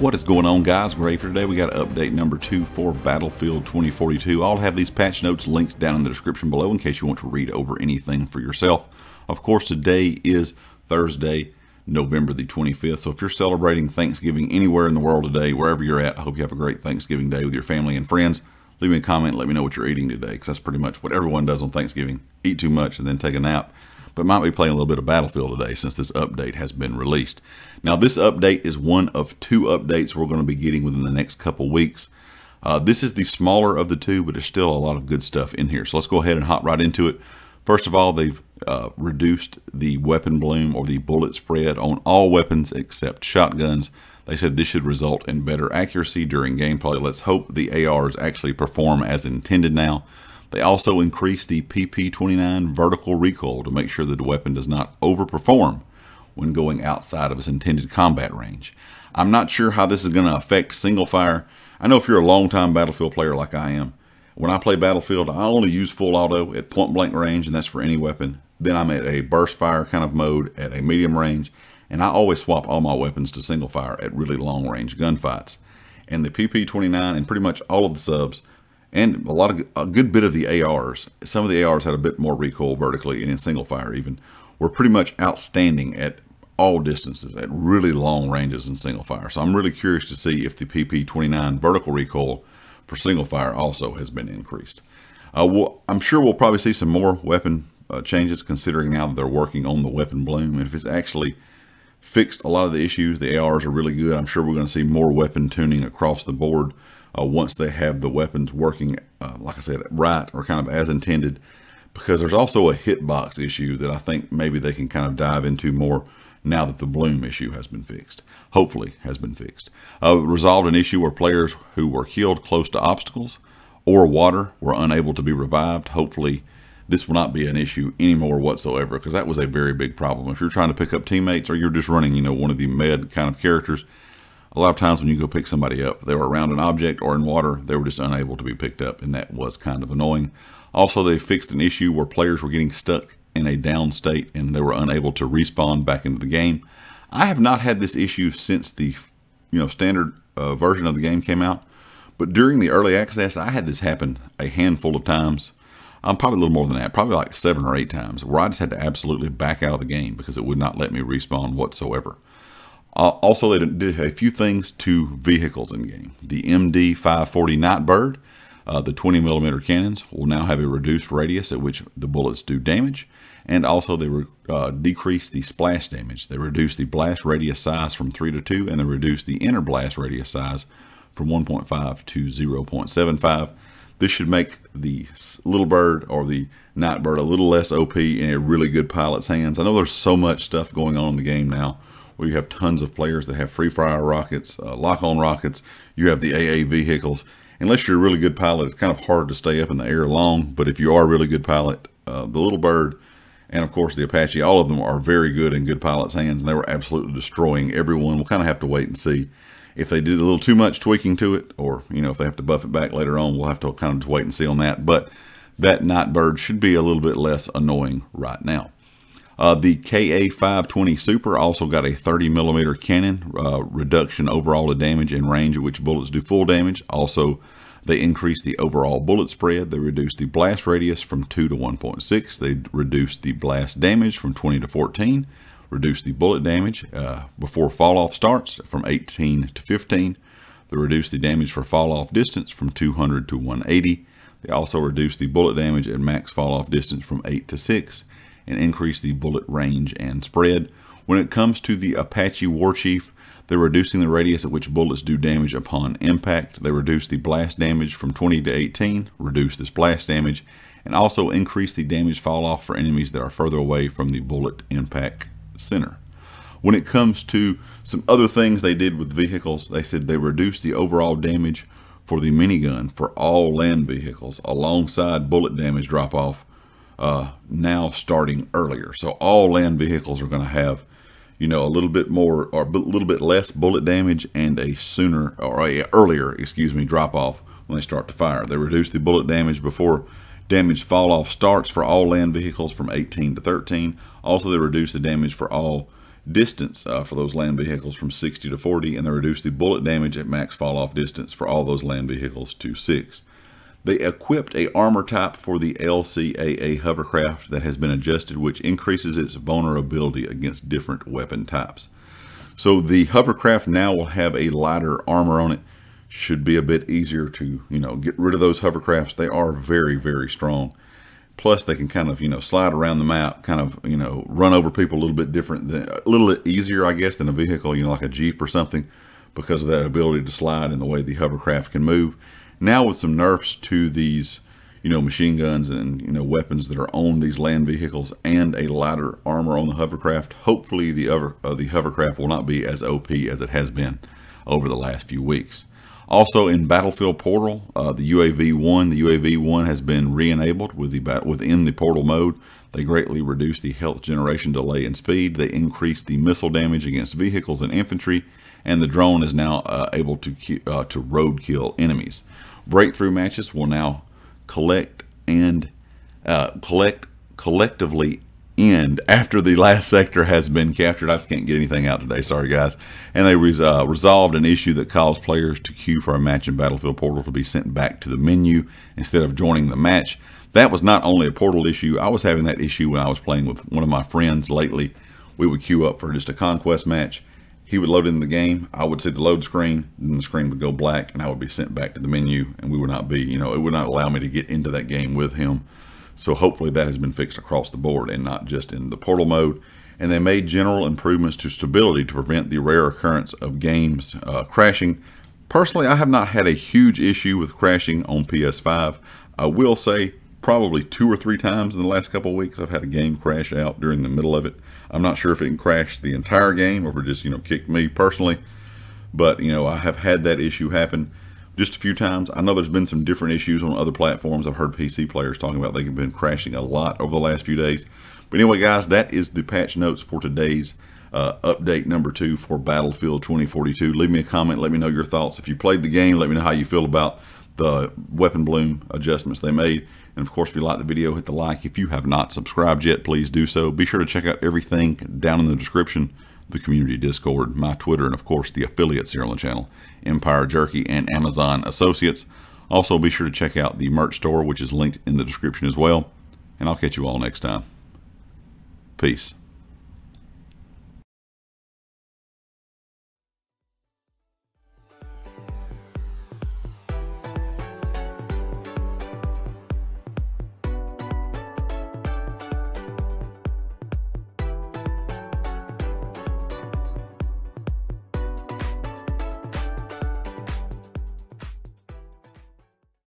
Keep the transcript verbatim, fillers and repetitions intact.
What is going on, guys? We're ready for today. We got update number two for Battlefield twenty forty-two. I'll have these patch notes linked down in the description below in case you want to read over anything for yourself. Of course, today is Thursday, November the twenty-fifth. So if you're celebrating Thanksgiving anywhere in the world today, wherever you're at, I hope you have a great Thanksgiving day with your family and friends. Leave me a comment. Let me know what you're eating today, because that's pretty much what everyone does on Thanksgiving. Eat too much and then take a nap. But might be playing a little bit of Battlefield today since this update has been released. Now, this update is one of two updates we're going to be getting within the next couple weeks. Uh, this is the smaller of the two, but there's still a lot of good stuff in here. So let's go ahead and hop right into it. First of all, they've uh, reduced the weapon bloom or the bullet spread on all weapons except shotguns. They said this should result in better accuracy during gameplay. Let's hope the A Rs actually perform as intended now. They also increased the P P twenty-nine vertical recoil to make sure that the weapon does not overperform when going outside of its intended combat range. I'm not sure how this is going to affect single fire. I know if you're a long-time Battlefield player like I am, when I play Battlefield, I only use full auto at point blank range, and that's for any weapon. Then I'm at a burst fire kind of mode at a medium range, and I always swap all my weapons to single fire at really long range gunfights. And the P P twenty-nine and pretty much all of the subs, and a lot of a good bit of the A Rs, some of the A Rs had a bit more recoil vertically and in single fire even, were pretty much outstanding at all distances, at really long ranges in single fire. So I'm really curious to see if the P P twenty-nine vertical recoil for single fire also has been increased. Uh, we'll, I'm sure we'll probably see some more weapon uh, changes, considering now that they're working on the weapon bloom. And if it's actually fixed a lot of the issues, the A Rs are really good. I'm sure we're going to see more weapon tuning across the board uh, once they have the weapons working, uh, like I said, right or kind of as intended. Because there's also a hitbox issue that I think maybe they can kind of dive into more now that the bloom issue has been fixed. Hopefully has been fixed. Uh, resolved an issue where players who were killed close to obstacles or water were unable to be revived. Hopefully this will not be an issue anymore whatsoever, because that was a very big problem. If you're trying to pick up teammates, or you're just running, you know, one of the med kind of characters, a lot of times when you go pick somebody up, they were around an object or in water, they were just unable to be picked up, and that was kind of annoying. Also, they fixed an issue where players were getting stuck in a down state and they were unable to respawn back into the game. I have not had this issue since the, you know, standard uh, version of the game came out, but during the early access, I had this happen a handful of times. Um, probably a little more than that, probably like seven or eight times, where I just had to absolutely back out of the game because it would not let me respawn whatsoever. Uh, also, they did a few things to vehicles in game. The M D five forty Nightbird, uh, the twenty millimeter cannons, will now have a reduced radius at which the bullets do damage, and also they re uh, decreased the splash damage. They reduced the blast radius size from three to two, and they reduced the inner blast radius size from one point five to zero point seven five. This should make the Little Bird or the Nightbird a little less O P in a really good pilot's hands. I know there's so much stuff going on in the game now where you have tons of players that have free fire rockets, uh, lock-on rockets. You have the A A vehicles. Unless you're a really good pilot, it's kind of hard to stay up in the air long. But if you are a really good pilot, uh, the Little Bird and, of course, the Apache, all of them are very good in good pilots' hands, and they were absolutely destroying everyone. We'll kind of have to wait and see if they did a little too much tweaking to it, or, you know, if they have to buff it back later on. We'll have to kind of wait and see on that. But that Nightbird should be a little bit less annoying right now. Uh, the K A five twenty Super also got a thirty millimeter cannon, uh, reduction overall to damage and range at which bullets do full damage. Also, they increased the overall bullet spread. They reduced the blast radius from two to one point six. They reduced the blast damage from twenty to fourteen. Reduced the bullet damage uh, before fall off starts from eighteen to fifteen. They reduced the damage for fall off distance from two hundred to one eighty. They also reduced the bullet damage at max fall off distance from eight to six, and increased the bullet range and spread. When it comes to the Apache Warchief, they're reducing the radius at which bullets do damage upon impact. They reduced the blast damage from twenty to eighteen, reduced this blast damage, and also increased the damage fall off for enemies that are further away from the bullet impact center. When it comes to some other things they did with vehicles, they said they reduced the overall damage for the minigun for all land vehicles alongside bullet damage drop off, uh, now starting earlier. So all land vehicles are going to have, you know, a little bit more or a little bit less bullet damage and a sooner or a earlier, excuse me, drop off when they start to fire. They reduced the bullet damage before damage fall off starts for all land vehicles from eighteen to thirteen. Also, they reduced the damage for all distance uh, for those land vehicles from sixty to forty, and they reduced the bullet damage at max fall-off distance for all those land vehicles to six. They equipped a armor type for the L C A A hovercraft that has been adjusted, which increases its vulnerability against different weapon types. So the hovercraft now will have a lighter armor on it. Should be a bit easier to, you know, get rid of those hovercrafts. They are very, very strong. Plus, they can kind of, you know, slide around the map, kind of, you know, run over people a little bit different, than, a little bit easier, I guess, than a vehicle, you know, like a Jeep or something, because of that ability to slide and the way the hovercraft can move. Now with some nerfs to these, you know, machine guns and, you know, weapons that are on these land vehicles and a lighter armor on the hovercraft, hopefully the, other, uh, the hovercraft will not be as O P as it has been over the last few weeks. Also in Battlefield Portal, uh, the U A V one, the U A V one has been re-enabled with the, within the Portal mode. They greatly reduced the health generation delay and speed. They increased the missile damage against vehicles and infantry, and the drone is now uh, able to, uh, to roadkill enemies. Breakthrough matches will now collect and uh, collect collectively end after the last sector has been captured. I just can't get anything out today, sorry guys. And they res uh, resolved an issue that caused players to queue for a match in Battlefield Portal to be sent back to the menu instead of joining the match. That was not only a Portal issue. I was having that issue when I was playing with one of my friends lately. We would queue up for just a conquest match. He would load in the game, I would see the load screen, and the screen would go black, and I would be sent back to the menu, and we would not be, you know, it would not allow me to get into that game with him. So hopefully that has been fixed across the board and not just in the Portal mode. And they made general improvements to stability to prevent the rare occurrence of games uh, crashing. Personally, I have not had a huge issue with crashing on P S five. I will say probably two or three times in the last couple of weeks I've had a game crash out during the middle of it. I'm not sure if it can crash the entire game or if it just, you know, kicked me personally. But, you know, I have had that issue happen just a few times. I know there's been some different issues on other platforms. I've heard P C players talking about they've been crashing a lot over the last few days. But anyway, guys, that is the patch notes for today's uh, update number two for Battlefield twenty forty-two. Leave me a comment. Let me know your thoughts. If you played the game, let me know how you feel about the weapon bloom adjustments they made. And of course, if you like the video, hit the like. If you have not subscribed yet, please do so. Be sure to check out everything down in the description, the community Discord, my Twitter, and of course the affiliates here on the channel, Empire Jerky and Amazon Associates. Also be sure to check out the merch store, which is linked in the description as well. And I'll catch you all next time. Peace.